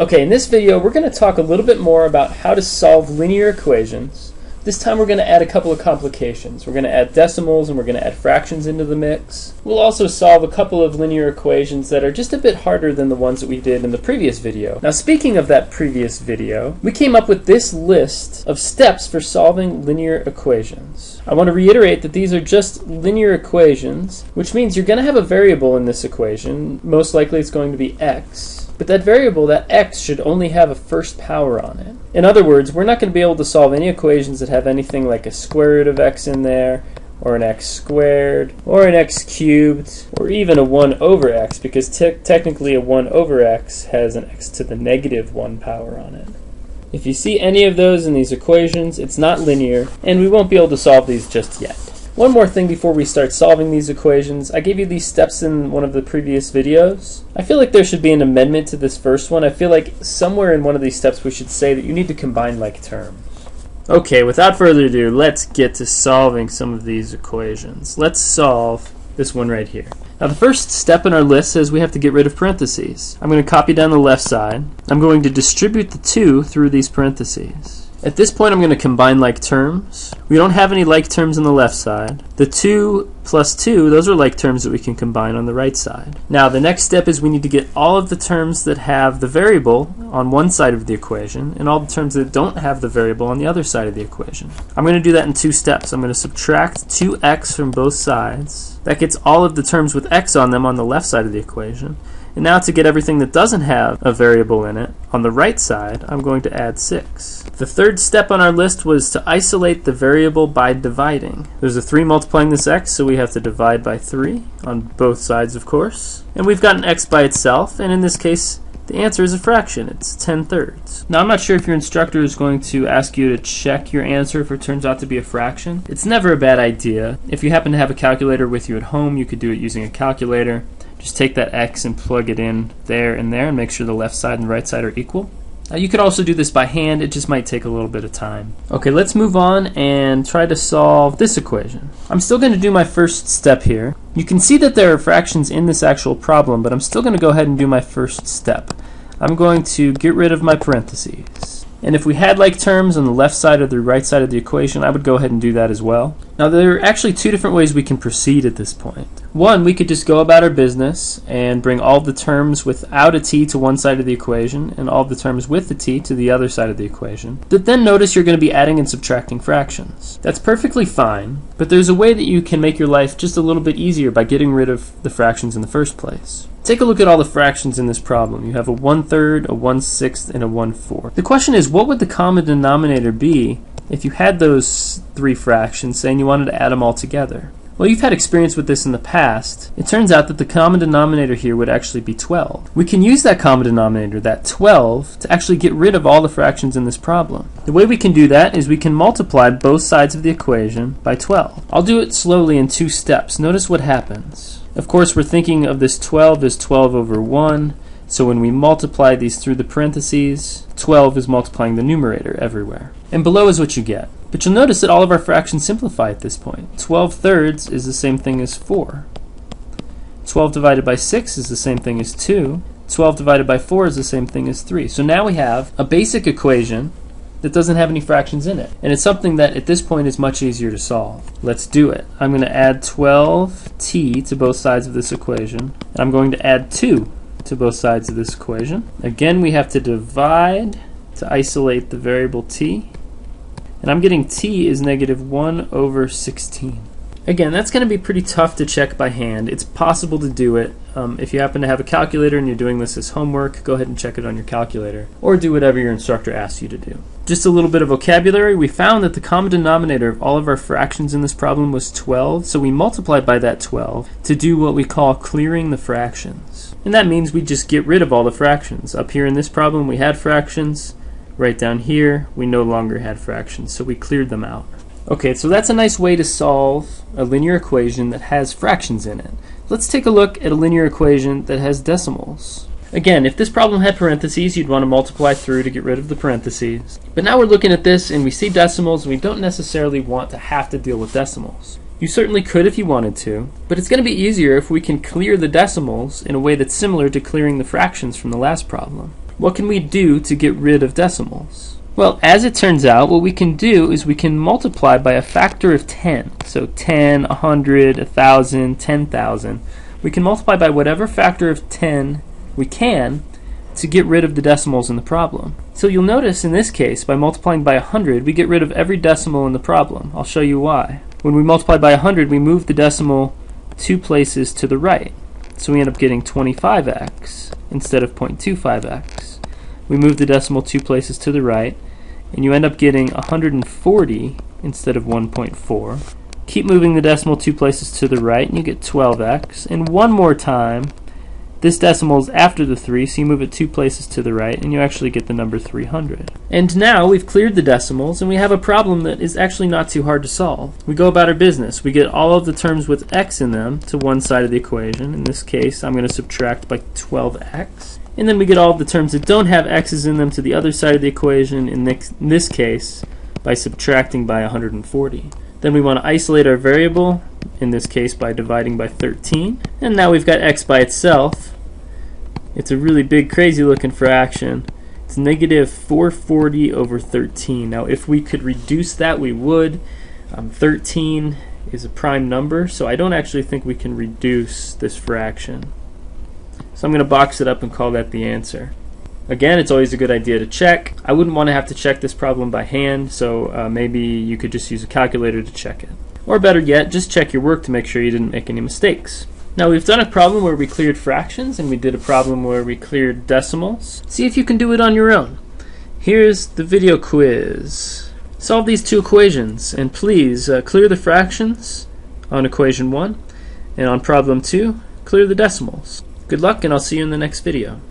Okay, in this video we're going to talk a little bit more about how to solve linear equations. This time we're going to add a couple of complications. We're going to add decimals and we're going to add fractions into the mix. We'll also solve a couple of linear equations that are just a bit harder than the ones that we did in the previous video. Now, speaking of that previous video, we came up with this list of steps for solving linear equations. I want to reiterate that these are just linear equations, which means you're going to have a variable in this equation. Most likely it's going to be x. But that variable, that x, should only have a first power on it. In other words, we're not going to be able to solve any equations that have anything like a square root of x in there, or an x squared, or an x cubed, or even a 1 over x, because technically a 1 over x has an x to the negative 1 power on it. If you see any of those in these equations, it's not linear, and we won't be able to solve these just yet. One more thing before we start solving these equations. I gave you these steps in one of the previous videos. I feel like there should be an amendment to this first one. I feel like somewhere in one of these steps we should say that you need to combine like terms. Okay, without further ado, let's get to solving some of these equations. Let's solve this one right here. Now, the first step in our list says we have to get rid of parentheses. I'm going to copy down the left side. I'm going to distribute the 2 through these parentheses. At this point, I'm going to combine like terms. We don't have any like terms on the left side. The 2 plus 2, those are like terms that we can combine on the right side. Now, the next step is we need to get all of the terms that have the variable on one side of the equation and all the terms that don't have the variable on the other side of the equation. I'm going to do that in 2 steps. I'm going to subtract 2x from both sides. That gets all of the terms with x on them on the left side of the equation. And now to get everything that doesn't have a variable in it, on the right side, I'm going to add 6. The third step on our list was to isolate the variable by dividing. There's a 3 multiplying this x, so we have to divide by 3 on both sides, of course. And we've got an x by itself, and in this case, the answer is a fraction. It's 10/3. Now, I'm not sure if your instructor is going to ask you to check your answer if it turns out to be a fraction. It's never a bad idea. If you happen to have a calculator with you at home, you could do it using a calculator. Just take that x and plug it in there and there and make sure the left side and the right side are equal. You could also do this by hand. It just might take a little bit of time. Okay, let's move on and try to solve this equation. I'm still going to do my first step here. You can see that there are fractions in this actual problem, but I'm still going to go ahead and do my first step. I'm going to get rid of my parentheses. And if we had like terms on the left side or the right side of the equation, I would go ahead and do that as well. Now, there are actually 2 different ways we can proceed at this point. One, we could just go about our business and bring all the terms without a t to one side of the equation and all the terms with the t to the other side of the equation. But then notice you're going to be adding and subtracting fractions. That's perfectly fine, but there's a way that you can make your life just a little bit easier by getting rid of the fractions in the first place. Take a look at all the fractions in this problem. You have a 1/3, a 1/6, and a 1/4. The question is, what would the common denominator be if you had those 3 fractions, say, and you wanted to add them all together? Well, you've had experience with this in the past. It turns out that the common denominator here would actually be 12. We can use that common denominator, that 12, to actually get rid of all the fractions in this problem. The way we can do that is we can multiply both sides of the equation by 12. I'll do it slowly in 2 steps. Notice what happens. Of course, we're thinking of this 12 as 12 over 1, so when we multiply these through the parentheses, 12 is multiplying the numerator everywhere. And below is what you get. But you'll notice that all of our fractions simplify at this point. 12/3 is the same thing as 4. 12 divided by 6 is the same thing as 2. 12 divided by 4 is the same thing as 3. So now we have a basic equation that doesn't have any fractions in it. And it's something that at this point is much easier to solve. Let's do it. I'm going to add 12t to both sides of this equation. And I'm going to add 2 to both sides of this equation. Again, we have to divide to isolate the variable t. And I'm getting t is -1 over 16. Again, that's going to be pretty tough to check by hand. It's possible to do it. If you happen to have a calculator and you're doing this as homework, go ahead and check it on your calculator, or do whatever your instructor asks you to do. Just a little bit of vocabulary. We found that the common denominator of all of our fractions in this problem was 12, so we multiplied by that 12 to do what we call clearing the fractions. And that means we just get rid of all the fractions. Up here in this problem we had fractions. Right down here we no longer had fractions, so we cleared them out. Okay, so that's a nice way to solve a linear equation that has fractions in it. Let's take a look at a linear equation that has decimals. Again, if this problem had parentheses, you'd want to multiply through to get rid of the parentheses. But now we're looking at this and we see decimals, and we don't necessarily want to have to deal with decimals. You certainly could if you wanted to, but it's going to be easier if we can clear the decimals in a way that's similar to clearing the fractions from the last problem. What can we do to get rid of decimals? Well, as it turns out, what we can do is we can multiply by a factor of 10. So 10, 100, 1,000, 10,000. We can multiply by whatever factor of 10 we can to get rid of the decimals in the problem. So you'll notice in this case, by multiplying by 100, we get rid of every decimal in the problem. I'll show you why. When we multiply by 100, we move the decimal 2 places to the right. So we end up getting 25x instead of 0.25x. We move the decimal 2 places to the right, and you end up getting 140 instead of 1.4. Keep moving the decimal 2 places to the right, and you get 12x. And one more time, this decimal is after the 3, so you move it 2 places to the right, and you actually get the number 300. And now we've cleared the decimals, and we have a problem that is actually not too hard to solve. We go about our business. We get all of the terms with x in them to one side of the equation. In this case, I'm going to subtract by 12x. And then we get all of the terms that don't have x's in them to the other side of the equation, in this case, by subtracting by 140. Then we want to isolate our variable, in this case by dividing by 13. And now we've got x by itself. It's a really big, crazy looking fraction. It's negative 440 over 13. Now if we could reduce that, we would. 13 is a prime number, so I don't actually think we can reduce this fraction. So I'm going to box it up and call that the answer. Again, it's always a good idea to check. I wouldn't want to have to check this problem by hand, so maybe you could just use a calculator to check it. Or better yet, just check your work to make sure you didn't make any mistakes. Now we've done a problem where we cleared fractions, and we did a problem where we cleared decimals. See if you can do it on your own. Here's the video quiz. Solve these two equations, and please clear the fractions on equation 1, and on problem 2, clear the decimals. Good luck, and I'll see you in the next video.